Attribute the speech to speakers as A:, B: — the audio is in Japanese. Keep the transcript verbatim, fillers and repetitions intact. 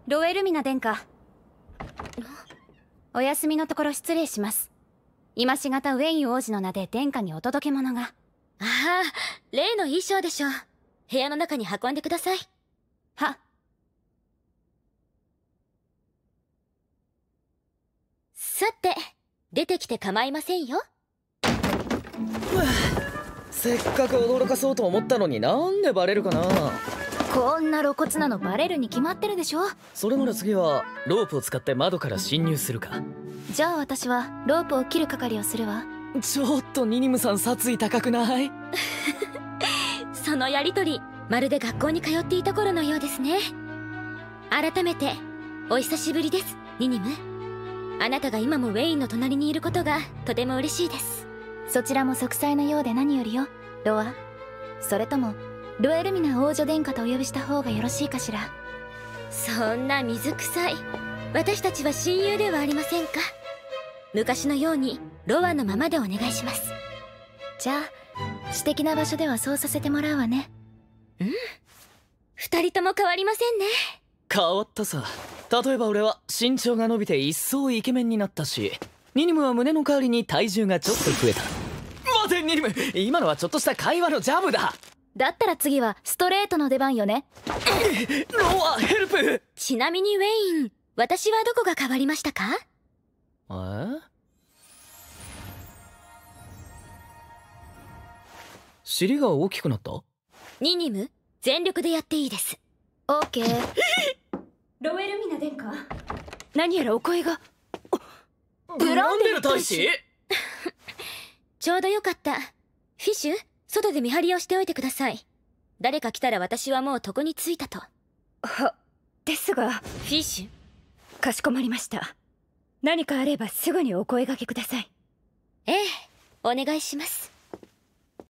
A: ロエルミナ殿下、お休みのところ失礼します。今しがたウェイン王子の名で殿下にお届け物が。
B: ああ、例の衣装でしょう。部屋の中に運んでください。
A: は。
B: さて、出てきて構いませんよ。
C: せっかく驚かそうと思ったのになんでバレるかな。
A: こんな露骨なのバレるに決まってるでしょ。
C: それなら次はロープを使って窓から侵入するか。
A: じゃあ私はロープを切る係をするわ。
C: ちょっとニニムさん殺意高くない？
B: そのやりとり、まるで学校に通っていた頃のようですね。改めてお久しぶりです、ニニム。あなたが今もウェインの隣にいることがとても嬉しいです。
A: そちらも息災のようで何よりよ、ロア。それともロエルミナ王女殿下とお呼びした方がよろしいかしら。
B: そんな水臭い。私たちは親友ではありませんか。昔のようにロアのままでお願いします。
A: じゃあ私的な場所ではそうさせてもらうわね。
B: うん、二人とも変わりませんね。
C: 変わったさ。例えば俺は身長が伸びて一層イケメンになったし、ニニムは胸の代わりに体重がちょっと増えた。待てニニム、今のはちょっとした会話のジャブだ。
A: だったら次はストレートの出番よね。
C: ロアヘルプ。
B: ちなみにウェイン、私はどこが変わりましたか？
C: え？尻が大きくなった？
B: ニニム、全力でやっていいです。
A: オーケー。
D: ロエルミナ殿下、
A: 何やらお声が。
C: ブランデル大使？
B: ちょうどよかった。フィッシュ、外で見張りをしておいてください。誰か来たら私はもう床に着いたと。
D: は、ですが。
B: フィッシ
D: ュ、かしこまりました。何かあればすぐにお声掛けください。
B: ええ、お願いします。